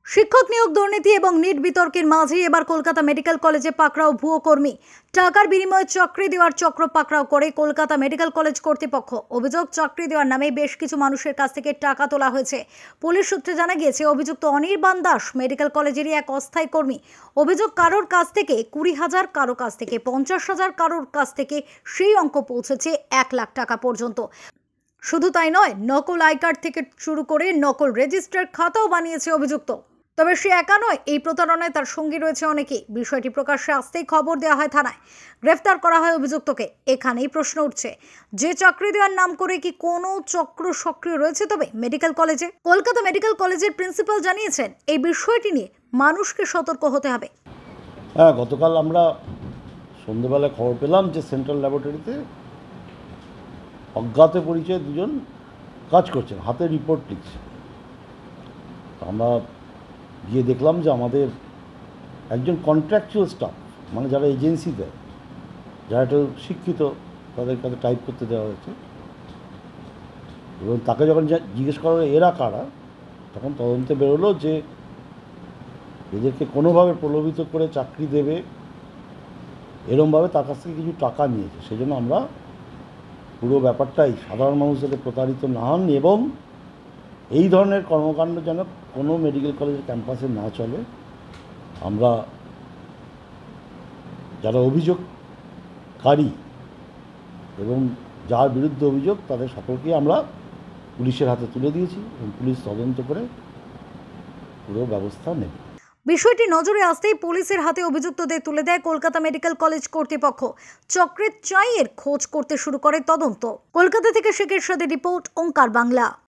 শিক্ষক নিয়োগ দুর্নীতি এবং নিট বিতর্কের মাঝে এবার কলকাতা মেডিকেল কলেজে পাকড়াও ভুয়ো কর্মী। টাকার বিনিময়ে চাকরি দেওয়ার চক্র পাকড়াও করে কলকাতা মেডিকেল কলেজ কর্তৃপক্ষ। অভিযোগ, চাকরি দেওয়ার নামে বেশ কিছু মানুষের কাছ থেকে টাকা তোলা হয়েছে। পুলিশ সূত্রে জানা গিয়েছে, অভিযুক্ত অনির্বাণ দাস মেডিকেল কলেজেরই এক অস্থায়ী কর্মী। অভিযোগ, কারোর কাছ থেকে 20,000, কারোর কাছ থেকে 50,000, কারোর কাছ থেকে সেই অঙ্ক পৌঁছেছে 1 লাখ টাকা পর্যন্ত। শুধু তাই নয়, নকল আই কার্ড থেকে শুরু করে নকল রেজিস্টার খাতাও বানিয়েছে অভিযুক্ত। তবে সে একা নয়, এই প্রতারণায় তার সঙ্গী রয়েছে অনেকেই। বিষয়টি প্রকাশ্যে আসতেই খবর দেওয়া হয় থানায়, গ্রেফতার করা হয় অভিযুক্তকে। এখানেই প্রশ্ন উঠছে, যে চাকরি দেওয়ার নাম করে কি কোনো চক্র সক্রিয় রয়েছে তবে মেডিকেল কলেজে? কলকাতা মেডিকেল কলেজের প্রিন্সিপাল জানিয়েছেন, এই বিষয়টি নিয়ে মানুষকে সতর্ক হতে হবে। হ্যাঁ, গতকাল আমরা সন্ধ্যেবেলায় খবর পেলাম যে সেন্ট্রাল ল্যাবরেটরিতে অজ্ঞাত পরিচয় দুজন কাজ করছেন, হাতে রিপোর্ট লিখছে। আমরা গিয়ে দেখলাম যে আমাদের একজন কন্ট্রাকচুয়াল স্টাফ, মানে যারা এজেন্সি দেয়, যারা একটু শিক্ষিত, তাদের কাছে টাইপ করতে দেওয়া হয়েছে। এবং তাকে যখন জিজ্ঞেস করা হলো এরা কারা, তখন তদন্তে বেরোলো যে এদেরকে কোনোভাবে প্রলোভিত করে চাকরি দেবে এরমভাবে তার কাছ থেকে কিছু টাকা নিয়েছে। সেই জন্য আমরা পুরো ব্যাপারটাই সাধারণ মানুষ যাতে প্রতারিত না হন এবং এই ধরনের কর্মকাণ্ড যেন কোনো মেডিকেল কলেজের ক্যাম্পাসে না চলে, আমরা যারা অভিযোগকারী এবং যার বিরুদ্ধে অভিযোগ তাদের সকলকেই আমরা পুলিশের হাতে তুলে দিয়েছি এবং পুলিশ তদন্ত করে পুরো ব্যবস্থা নেবে। বিষয়টি নজরে আসতেই পুলিশের হাতে অভিযুক্তদের তুলে দেয় কলকাতা মেডিকেল কলেজ কর্তৃপক্ষ। চক্রের চাইয়ের খোঁজ করতে শুরু করে তদন্ত। কলকাতা থেকে শেখের সাথে রিপোর্ট, ওঙ্কার বাংলা।